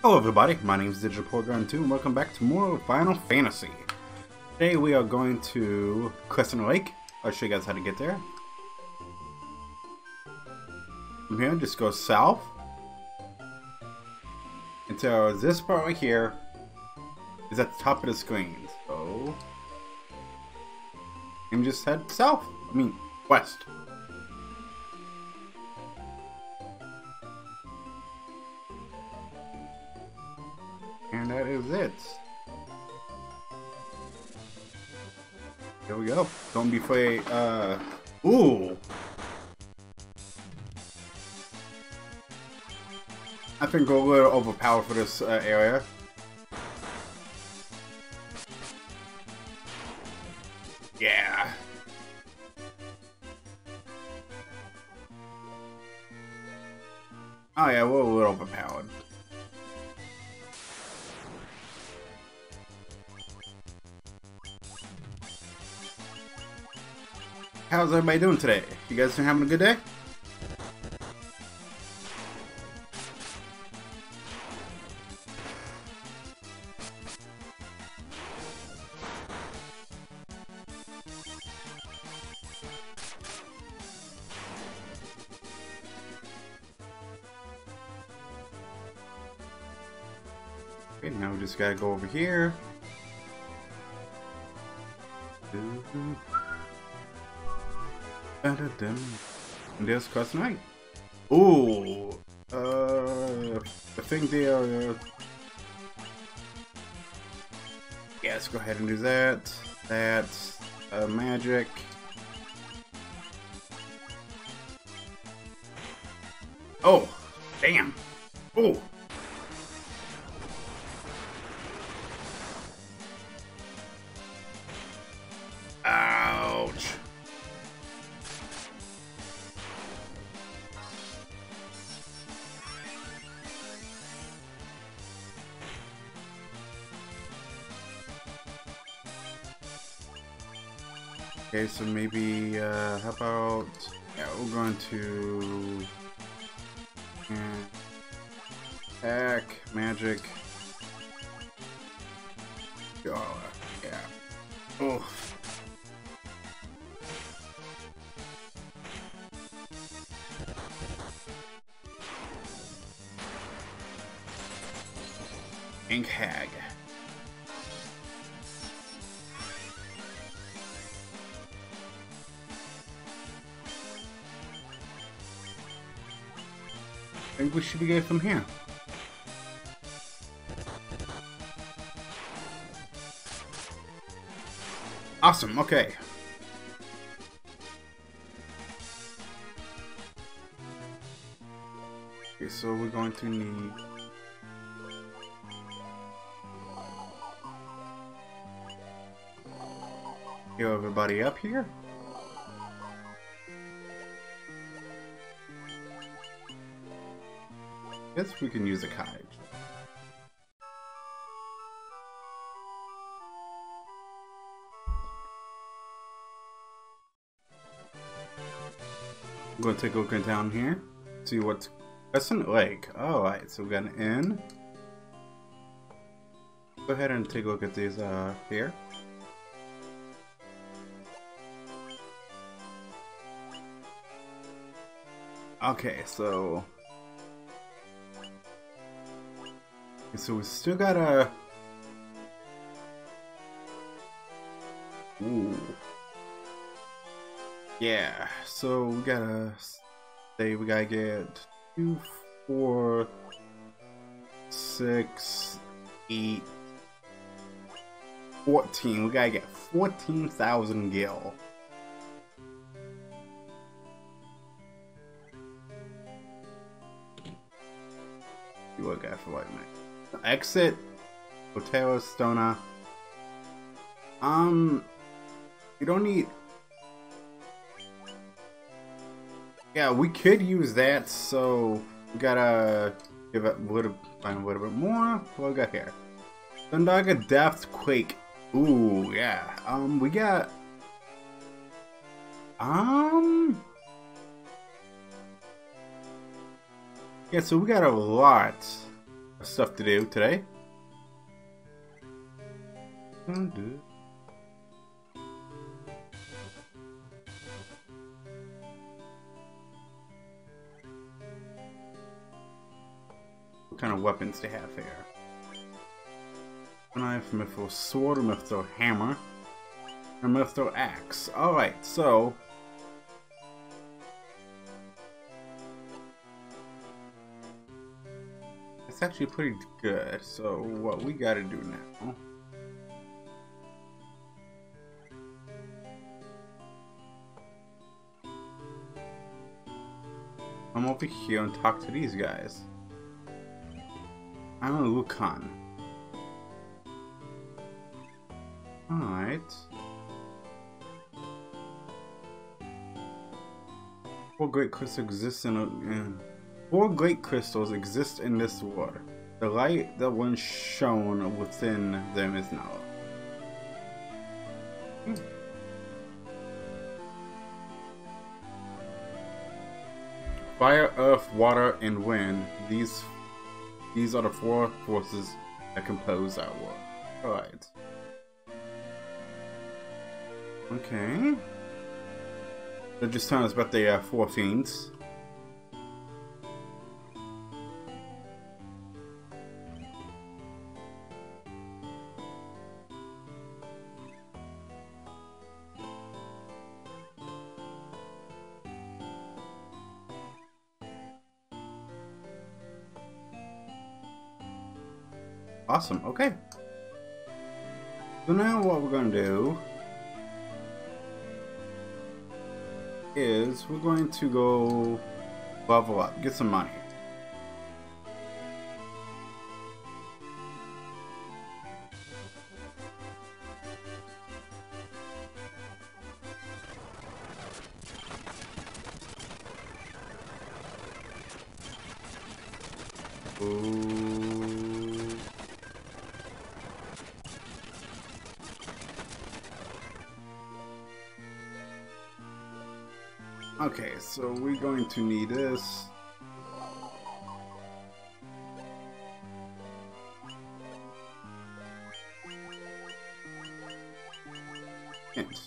Hello everybody, my name is Digital Polygon 2 and welcome back to more Final Fantasy. Today we are going to Crescent Lake. I'll show you guys how to get there. From here, just go south until this part right here is at the top of the screen. So, and just head south, west. And that is it. Here we go. Don't be afraid. Ooh. I think we're a little overpowered for this area. Yeah. Oh yeah, we're a little overpowered. How's everybody doing today? You guys been having a good day? Okay, now we just gotta go over here. And there's Crescent Lake. Ooh, I think they are. Yeah, let's go ahead and do that. That's magic. Oh, damn. Oh. Ouch. Okay, so maybe, how about, yeah, we're going to attack, magic, oh, yeah, oh. Ink Hag. I think we should be good from here. Awesome, okay. Okay, so we're going to need... Heal everybody up here. Guess we can use a cottage. I'm gonna take a look down here. See what's Crescent Lake. Alright, so we got an inn. Go ahead and take a look at these here. Okay, so we still gotta... Ooh. Yeah, so we gotta say we gotta get 2, 4, 6, 8, 14. We gotta get 14,000 gil. You look at for like a minute. Exit Hotel Stona. You don't need. Yeah, we could use that, so we gotta give it find a little bit more. What we got here? Thundaga Depth Quake. Ooh, yeah. We got. Yeah, so we got a lot stuff to do today. What kind of weapons to have here? A knife, mithril sword, a mithril hammer, and a mithril axe. Alright, so it's actually pretty good. So what we gotta do now, come over here and talk to these guys. I'm a Lucan. Alright. Four great crystals exist Four great crystals exist in this water. The light that once shone within them is now. Fire, earth, water, and wind. These are the four forces that compose our world. Alright. Okay. They're just telling us about the four fiends. Awesome, okay. So now what we're going to do is we're going to go level up, get some money. Ooh. Okay, so we're going to need this. Hint.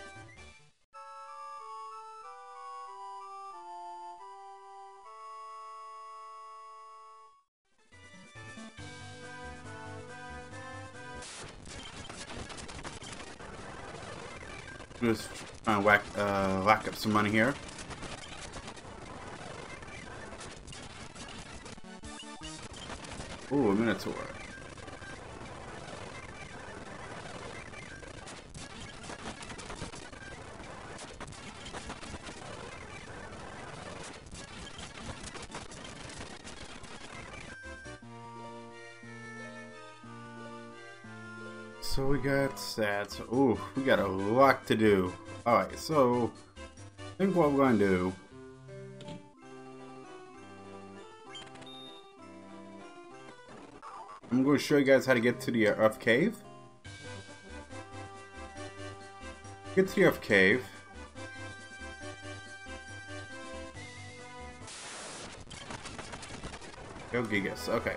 Just trying to whack up some money here. Ooh, a Minotaur. So we got that. Ooh, we got a lot to do. Alright, so I think what we're going to do, I'm going to show you guys how to get to the Earth Cave. Get to the Earth Cave. Go Gigas, okay.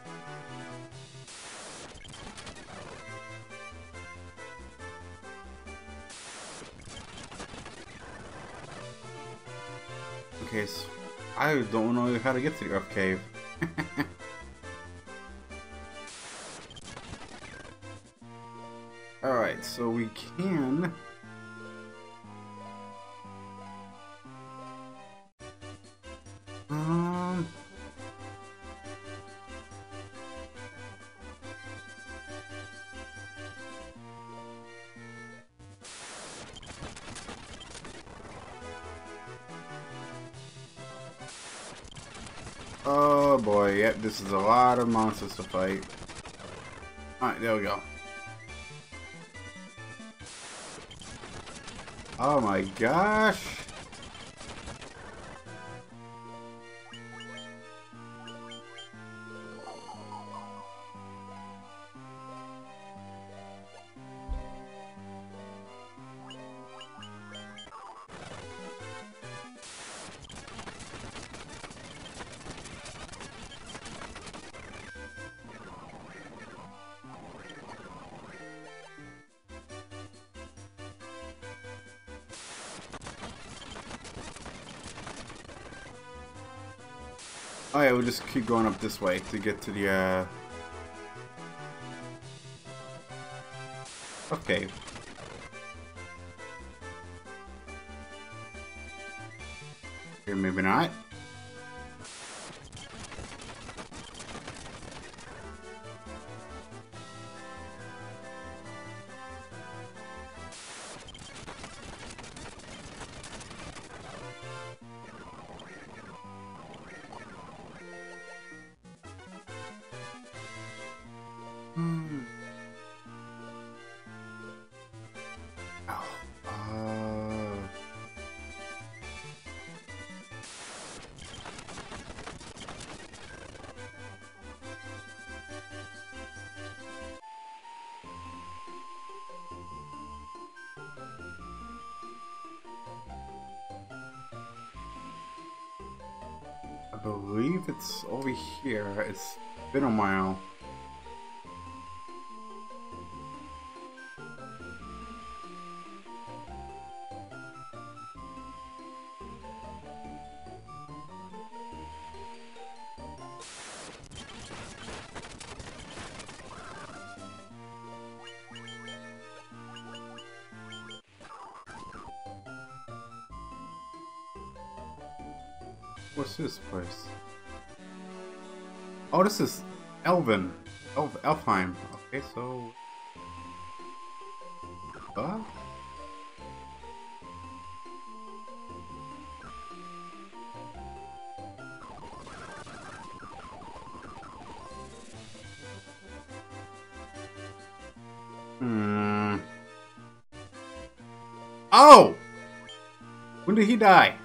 Okay, so I don't know how to get to the Earth Cave. Alright, so we can... Oh boy, yep, this is a lot of monsters to fight. Alright, there we go. Oh my gosh! Oh yeah, we'll just keep going up this way to get to the, okay. Here, maybe not. Oh, I believe it's over here. It's been a while. What's this place? Oh, this is Elvin. Elfheim. Okay, so... Oh! When did he die?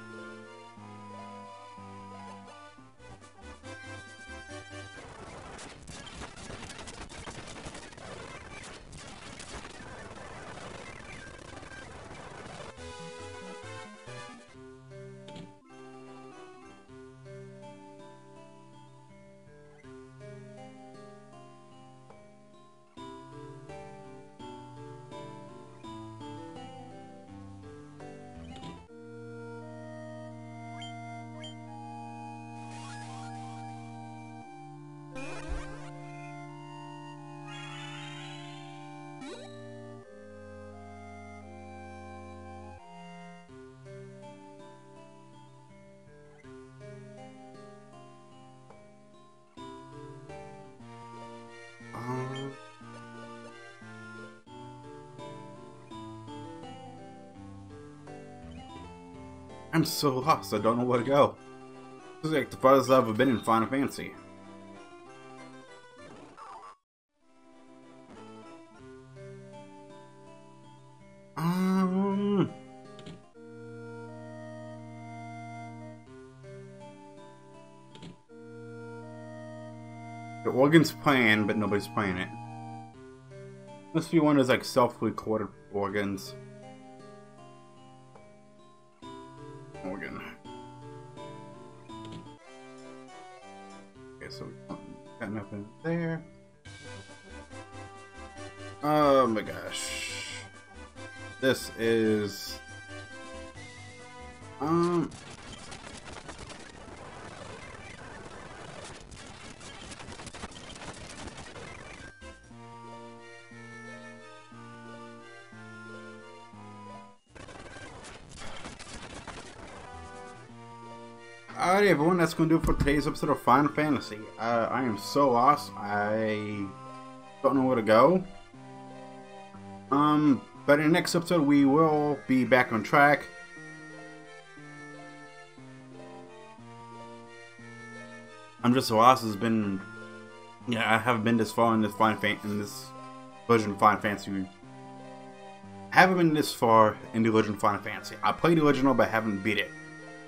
I'm so lost, I don't know where to go. This is like the farthest I've ever been in Final Fantasy. The organ's playing, but nobody's playing it. Must be one of those like self-recorded organs. Organ. Okay, so we got nothing there. Oh my gosh. This is... Alright everyone, that's going to do it for today's episode of Final Fantasy. I am so lost, I don't know where to go. But in the next episode we will be back on track. I'm just so lost, it's been... Yeah, I haven't been this far in this version of Final Fantasy. I haven't been this far in the original Final Fantasy. I played the original but haven't beat it.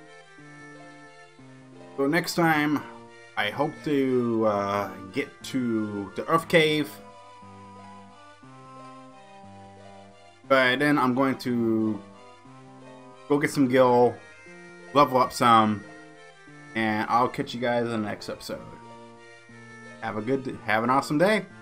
So next time, I hope to get to the Earth Cave. But then I'm going to go get some gil, level up some, and I'll catch you guys in the next episode. Have an awesome day.